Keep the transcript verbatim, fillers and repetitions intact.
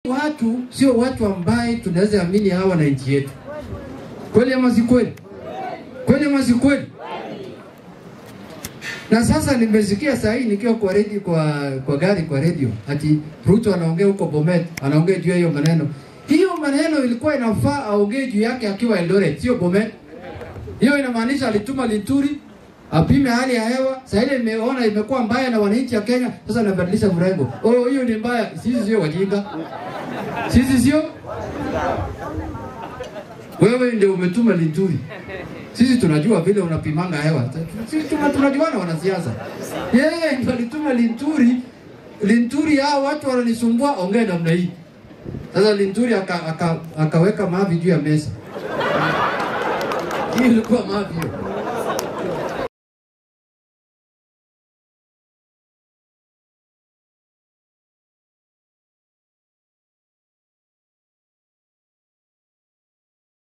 Watu sio watu ambaye tunaweza amini hawa na nchi yetu. Kweli ama si kweli? Kweli ama si kweli? Na sasa nimesikia saa hii nikiwa kwa radio kwa kwa gari kwa radio ati Ruto anaongea huko Bomet, anaongea juu ya hiyo maneno. Hiyo maneno ilikuwa inafaa aongee juu yake akiwa Eldoret, sio Bomet. Hiyo inamaanisha alituma Linturi apime hali ya hewa. Sasa ile imeona imekuwa mbaya na wananchi wa Kenya, sasa anabadilisha mrengo. Oh, hiyo ni mbaya. Sisi sio wajinga. Sisi sio? Wewe ndio umetuma Linturi. Sisi tunajua vile unapimanga hewa. Sisi tunajuana wanasiasa. Yeye ndio alituma Linturi. Linturi hao watu wananisumbua, ongea namna hii. Sasa Linturi aka, aka, akaweka mavi juu ya meza. Hii ilikuwa mavi.